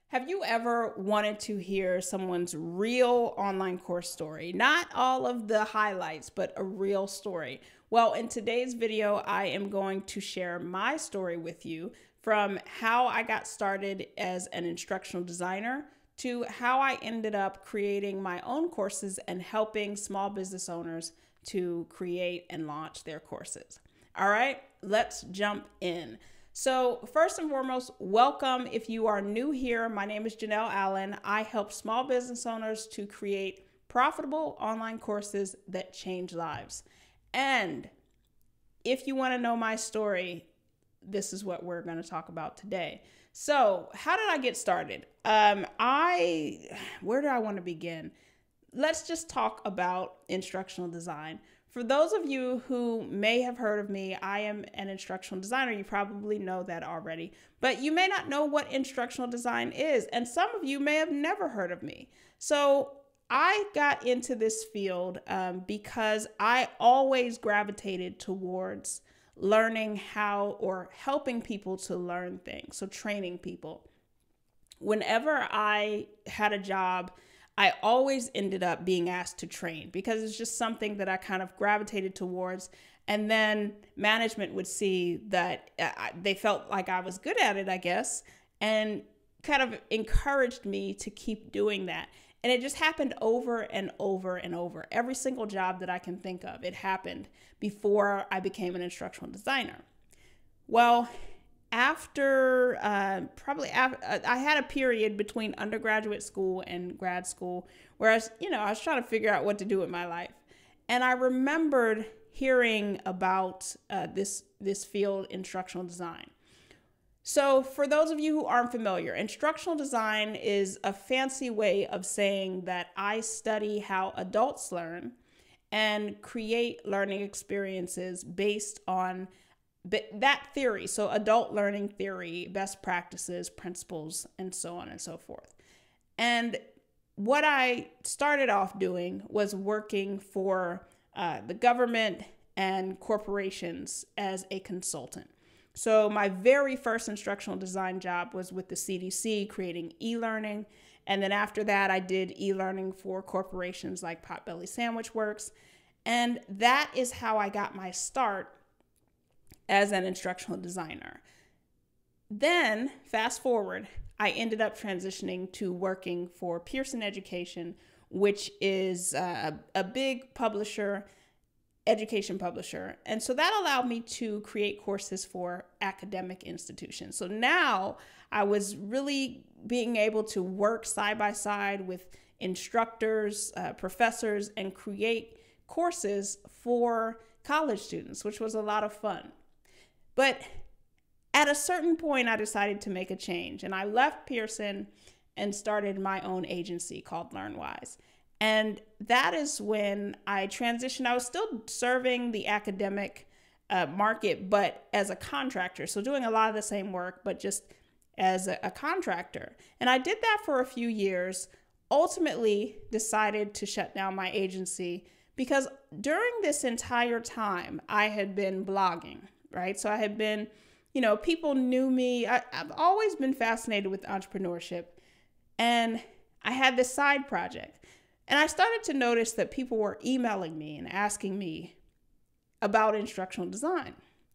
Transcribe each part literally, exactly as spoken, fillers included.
Have you ever wanted to hear someone's real online course story? Not all of the highlights, but a real story. Well, in today's video, I am going to share my story with you, from how I got started as an instructional designer to how I ended up creating my own courses and helping small business owners to create and launch their courses. All right, let's jump in. So first and foremost, welcome. If you are new here, my name is Janelle Allen. I help small business owners to create profitable online courses that change lives. And if you want to know my story, this is what we're going to talk about today. So how did I get started? Um, I, where do I want to begin? Let's just talk about instructional design. For those of you who may have heard of me, I am an instructional designer. You probably know that already, but you may not know what instructional design is. And some of you may have never heard of me. So I got into this field um, because I always gravitated towards learning how or helping people to learn things. So training people. Whenever I had a job, I always ended up being asked to train because it's just something that I kind of gravitated towards. And then management would see that uh, they felt like I was good at it, I guess, and kind of encouraged me to keep doing that. And it just happened over and over and over. Every single job that I can think of, it happened before I became an instructional designer. Well, after uh, probably after, uh, I had a period between undergraduate school and grad school where I was, you know, I was trying to figure out what to do with my life. And I remembered hearing about uh, this, this field, instructional design. So for those of you who aren't familiar, instructional design is a fancy way of saying that I study how adults learn and create learning experiences based on that theory. So adult learning theory, best practices, principles, and so on and so forth. And what I started off doing was working for uh, the government and corporations as a consultant. So my very first instructional design job was with the C D C, creating e-learning. And then after that, I did e-learning for corporations like Potbelly Sandwich Works. And that is how I got my start as an instructional designer. Then, fast forward, I ended up transitioning to working for Pearson Education, which is uh, a big publisher, education publisher. And so that allowed me to create courses for academic institutions. So now I was really being able to work side by side with instructors, uh, professors, and create courses for college students, which was a lot of fun. But at a certain point, I decided to make a change, and I left Pearson and started my own agency called LearnWise. And that is when I transitioned. I was still serving the academic uh, market, but as a contractor. So doing a lot of the same work, but just as a, a contractor. And I did that for a few years, ultimately decided to shut down my agency because during this entire time, I had been blogging. Right. So I had been, you know, people knew me. I, I've always been fascinated with entrepreneurship. And I had this side project. And I started to notice that people were emailing me and asking me about instructional design.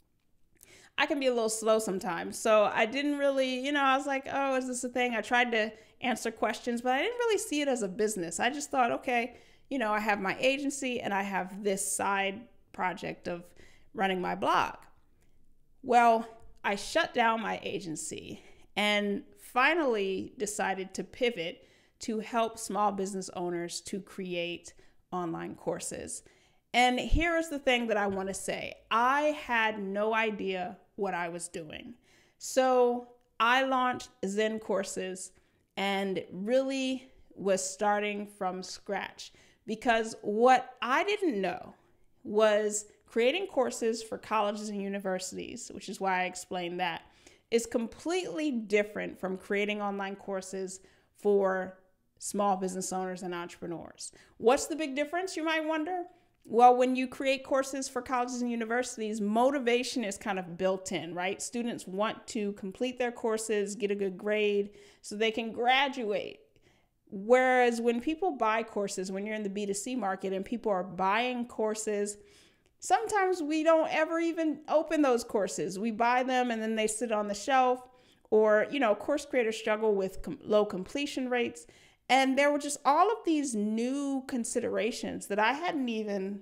I can be a little slow sometimes. So I didn't really, you know, I was like, oh, is this a thing? I tried to answer questions, but I didn't really see it as a business. I just thought, okay, you know, I have my agency and I have this side project of running my blog. Well, I shut down my agency and finally decided to pivot to help small business owners to create online courses. And here is the thing that I want to say. I had no idea what I was doing. So I launched Zen Courses and really was starting from scratch because what I didn't know was creating courses for colleges and universities, which is why I explained that, is completely different from creating online courses for small business owners and entrepreneurs. What's the big difference, you might wonder? Well, when you create courses for colleges and universities, motivation is kind of built in, right? Students want to complete their courses, get a good grade so they can graduate. Whereas when people buy courses, when you're in the B two C market and people are buying courses, sometimes we don't ever even open those courses. We buy them and then they sit on the shelf, or, you know, course creators struggle with com- low completion rates. And there were just all of these new considerations that I hadn't even,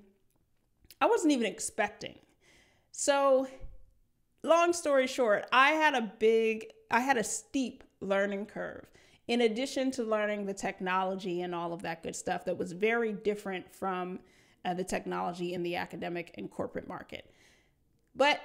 I wasn't even expecting. So long story short, I had a big, I had a steep learning curve, in addition to learning the technology and all of that good stuff that was very different from uh, the technology in the academic and corporate market. But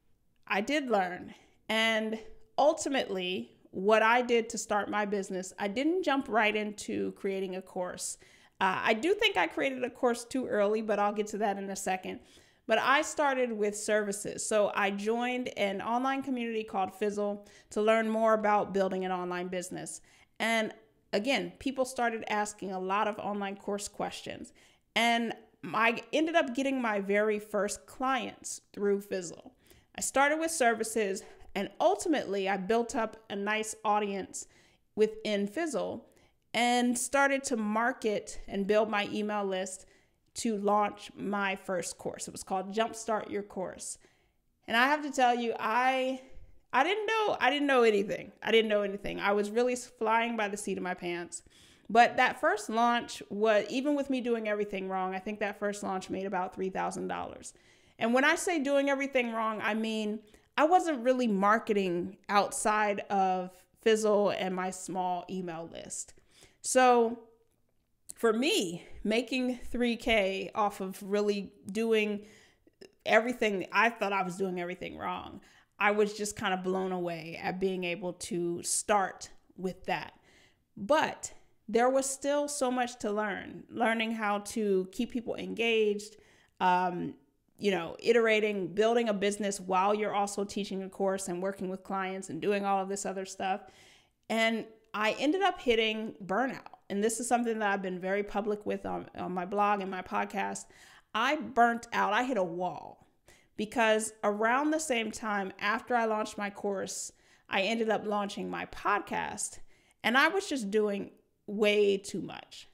I did learn. And ultimately, what I did to start my business, I didn't jump right into creating a course. Uh, I do think I created a course too early, but I'll get to that in a second. But I started with services. So I joined an online community called Fizzle to learn more about building an online business. And again, people started asking a lot of online course questions. And I ended up getting my very first clients through Fizzle. I started with services. And ultimately, I built up a nice audience within Fizzle and started to market and build my email list to launch my first course. It was called Jumpstart Your Course. And I have to tell you, I I didn't know, I didn't know anything. I didn't know anything. I was really flying by the seat of my pants. But that first launch was, even with me doing everything wrong, I think that first launch made about three thousand dollars. And when I say doing everything wrong, I mean, I wasn't really marketing outside of Fizzle and my small email list. So for me, making three K off of really doing everything, I thought I was doing everything wrong. I was just kind of blown away at being able to start with that. But there was still so much to learn, learning how to keep people engaged, um, you know, iterating, building a business while you're also teaching a course and working with clients and doing all of this other stuff. And I ended up hitting burnout. And this is something that I've been very public with on, on my blog and my podcast. I burnt out. I hit a wall because around the same time after I launched my course, I ended up launching my podcast, and I was just doing way too much.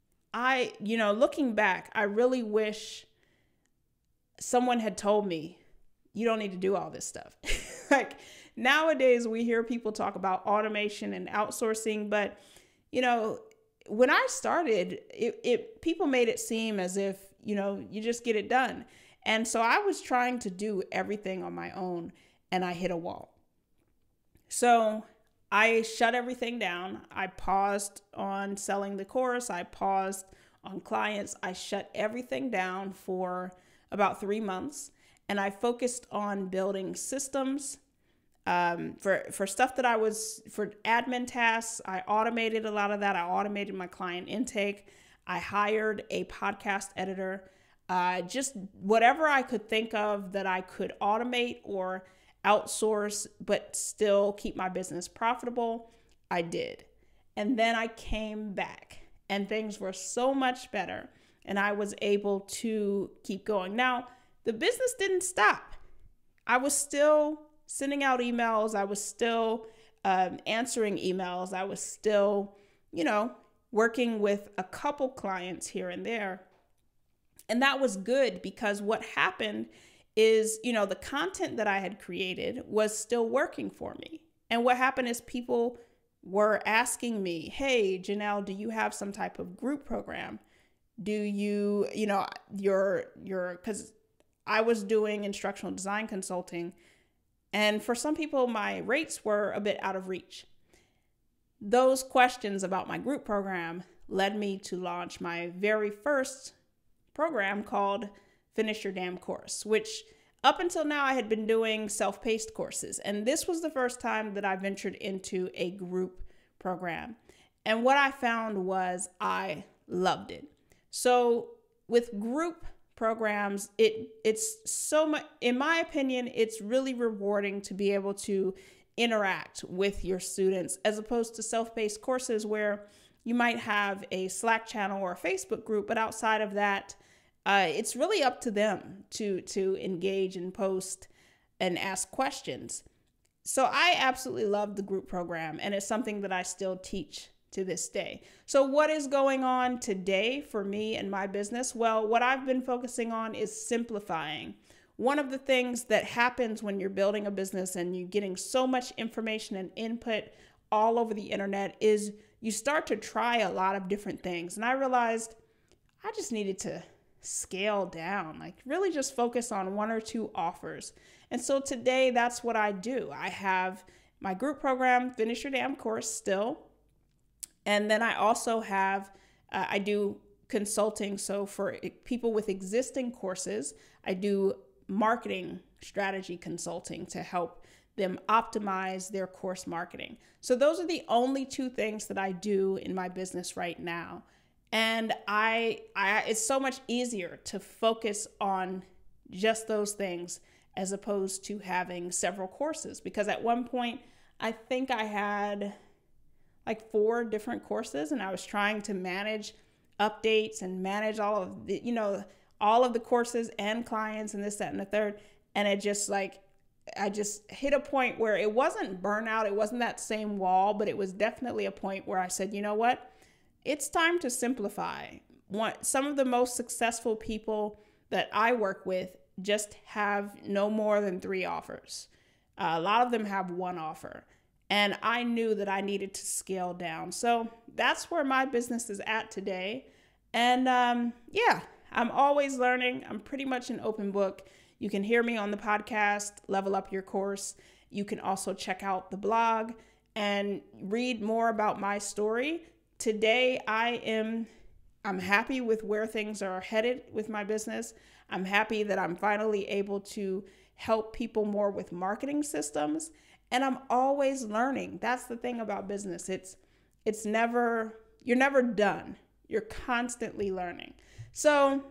I, you know, looking back, I really wish someone had told me, you don't need to do all this stuff. Like nowadays we hear people talk about automation and outsourcing, but you know, when I started, it, it people made it seem as if, you know, you just get it done. And so I was trying to do everything on my own and I hit a wall. So I shut everything down. I paused on selling the course. I paused on clients. I shut everything down for about three months. And I focused on building systems um, for, for stuff that I was, for admin tasks. I automated a lot of that. I automated my client intake. I hired a podcast editor. Uh, just whatever I could think of that I could automate or outsource, but still keep my business profitable, I did. And then I came back and things were so much better. And I was able to keep going. Now, the business didn't stop. I was still sending out emails. I was still um, answering emails. I was still, you know, working with a couple clients here and there. And that was good because what happened is, you know, the content that I had created was still working for me. And what happened is people were asking me, hey, Janelle, do you have some type of group program? Do you, you know, your, your, because I was doing instructional design consulting. And for some people, my rates were a bit out of reach. Those questions about my group program led me to launch my very first program called Finish Your Damn Course, which up until now I had been doing self-paced courses. And this was the first time that I ventured into a group program. And what I found was I loved it. So with group programs, it it's so much, in my opinion, it's really rewarding to be able to interact with your students as opposed to self-paced courses where you might have a Slack channel or a Facebook group, but outside of that, uh, it's really up to them to, to engage and post and ask questions. So I absolutely love the group program, and it's something that I still teach to this day. So what is going on today for me and my business? Well, what I've been focusing on is simplifying. One of the things that happens when you're building a business and you're getting so much information and input all over the internet is you start to try a lot of different things. And I realized I just needed to scale down, like really just focus on one or two offers. And so today that's what I do. I have my group program, Finish Your Damn Course, still. And then I also have, uh, I do consulting. So for people with existing courses, I do marketing strategy consulting to help them optimize their course marketing. So those are the only two things that I do in my business right now. And I, I, it's so much easier to focus on just those things as opposed to having several courses. Because at one point, I think I had like four different courses, and I was trying to manage updates and manage all of the, you know, all of the courses and clients and this, that, and the third. And it just like, I just hit a point where it wasn't burnout. It wasn't that same wall, but it was definitely a point where I said, you know what? It's time to simplify. One, some of the most successful people that I work with just have no more than three offers. Uh, a lot of them have one offer. And I knew that I needed to scale down. So that's where my business is at today. And um, yeah, I'm always learning. I'm pretty much an open book. You can hear me on the podcast, Level Up Your Course. You can also check out the blog and read more about my story. Today, I am I'm happy with where things are headed with my business. I'm happy that I'm finally able to help people more with marketing systems. And I'm always learning. That's the thing about business. It's it's never, you're never done. You're constantly learning. So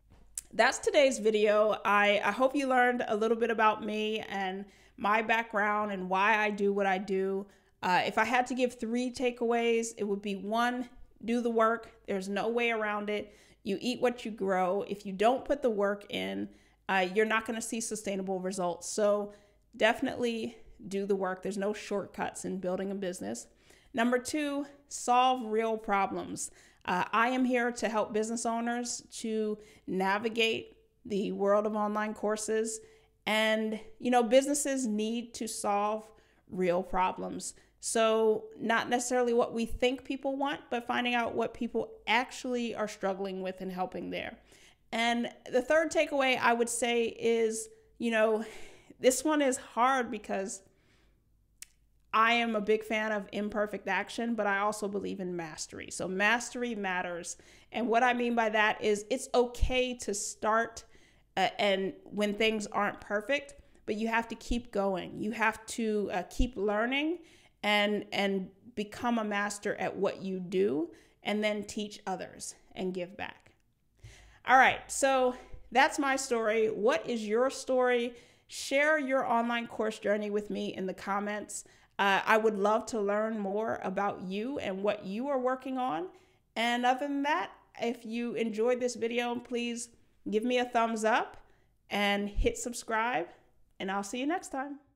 that's today's video. I, I hope you learned a little bit about me and my background and why I do what I do. Uh, if I had to give three takeaways, it would be one, do the work. There's no way around it. You eat what you grow. If you don't put the work in, uh, you're not going to see sustainable results. So definitely do the work. There's no shortcuts in building a business. Number two, solve real problems. Uh, I am here to help business owners to navigate the world of online courses. And, you know, businesses need to solve real problems. So not necessarily what we think people want, but finding out what people actually are struggling with and helping there. And the third takeaway I would say is, you know, this one is hard because I am a big fan of imperfect action, but I also believe in mastery. So mastery matters. And what I mean by that is it's okay to start uh, and when things aren't perfect, but you have to keep going. You have to uh, keep learning and, and become a master at what you do, and then teach others and give back. All right, so that's my story. What is your story? Share your online course journey with me in the comments. Uh, I would love to learn more about you and what you are working on. And other than that, if you enjoyed this video, please give me a thumbs up and hit subscribe, and I'll see you next time.